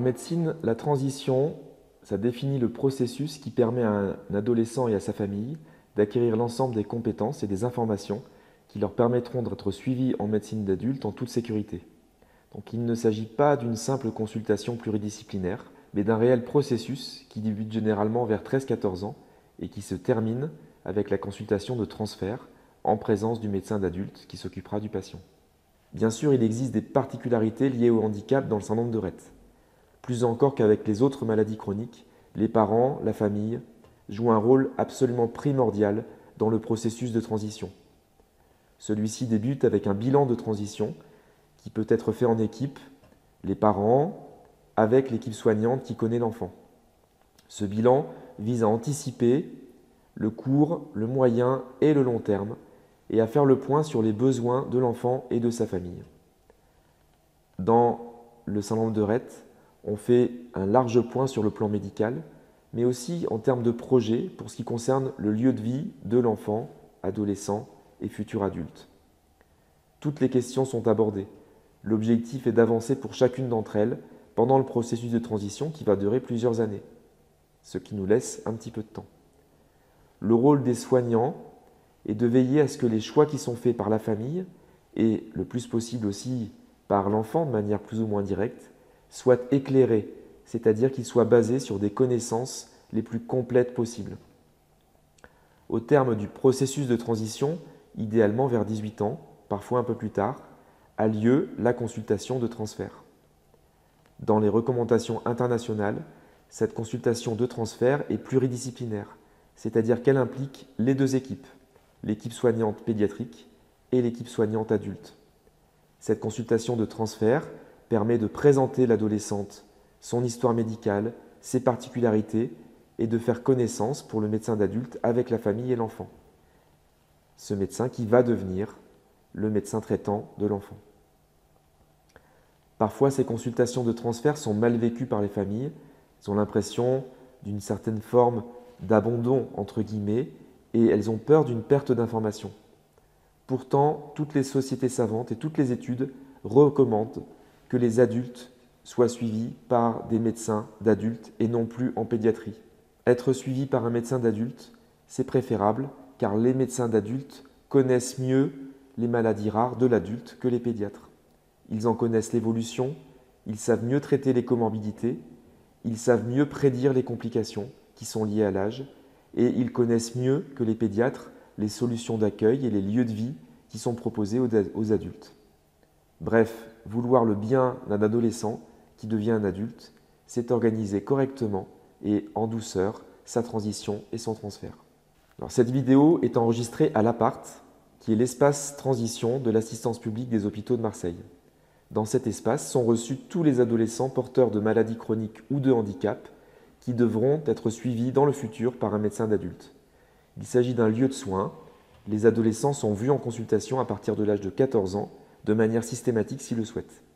médecine, la transition, ça définit le processus qui permet à un adolescent et à sa famille d'acquérir l'ensemble des compétences et des informations qui leur permettront d'être suivis en médecine d'adulte en toute sécurité. Donc il ne s'agit pas d'une simple consultation pluridisciplinaire, mais d'un réel processus qui débute généralement vers 13-14 ans et qui se termine avec la consultation de transfert en présence du médecin d'adulte qui s'occupera du patient. Bien sûr, il existe des particularités liées au handicap dans le syndrome de Rett. Plus encore qu'avec les autres maladies chroniques, les parents, la famille, jouent un rôle absolument primordial dans le processus de transition. Celui-ci débute avec un bilan de transition qui peut être fait en équipe, les parents, avec l'équipe soignante qui connaît l'enfant. Ce bilan vise à anticiper le court, le moyen et le long terme et à faire le point sur les besoins de l'enfant et de sa famille. Dans le syndrome de Rett, on fait un large point sur le plan médical, mais aussi en termes de projet pour ce qui concerne le lieu de vie de l'enfant, adolescent et futur adulte. Toutes les questions sont abordées. L'objectif est d'avancer pour chacune d'entre elles pendant le processus de transition qui va durer plusieurs années, ce qui nous laisse un petit peu de temps. Le rôle des soignants est de veiller à ce que les choix qui sont faits par la famille et le plus possible aussi par l'enfant de manière plus ou moins directe soient éclairés, c'est-à-dire qu'ils soient basés sur des connaissances les plus complètes possibles. Au terme du processus de transition, idéalement vers 18 ans, parfois un peu plus tard, a lieu la consultation de transfert. Dans les recommandations internationales, cette consultation de transfert est pluridisciplinaire, c'est-à-dire qu'elle implique les deux équipes, l'équipe soignante pédiatrique et l'équipe soignante adulte. Cette consultation de transfert permet de présenter l'adolescente, son histoire médicale, ses particularités et de faire connaissance pour le médecin d'adulte avec la famille et l'enfant. Ce médecin qui va devenir le médecin traitant de l'enfant. Parfois, ces consultations de transfert sont mal vécues par les familles. Elles ont l'impression d'une certaine forme d'abandon, entre guillemets, et elles ont peur d'une perte d'information. Pourtant, toutes les sociétés savantes et toutes les études recommandent que les adultes soient suivis par des médecins d'adultes et non plus en pédiatrie. Être suivi par un médecin d'adulte, c'est préférable car les médecins d'adultes connaissent mieux les maladies rares de l'adulte que les pédiatres. Ils en connaissent l'évolution, ils savent mieux traiter les comorbidités, ils savent mieux prédire les complications qui sont liées à l'âge et ils connaissent mieux que les pédiatres les solutions d'accueil et les lieux de vie qui sont proposés aux adultes. Bref, vouloir le bien d'un adolescent qui devient un adulte, c'est organiser correctement et en douceur sa transition et son transfert. Alors, cette vidéo est enregistrée à l'Appart, qui est l'espace transition de l'assistance publique des hôpitaux de Marseille. Dans cet espace sont reçus tous les adolescents porteurs de maladies chroniques ou de handicap qui devront être suivis dans le futur par un médecin d'adulte. Il s'agit d'un lieu de soins. Les adolescents sont vus en consultation à partir de l'âge de 14 ans, de manière systématique s'ils le souhaitent.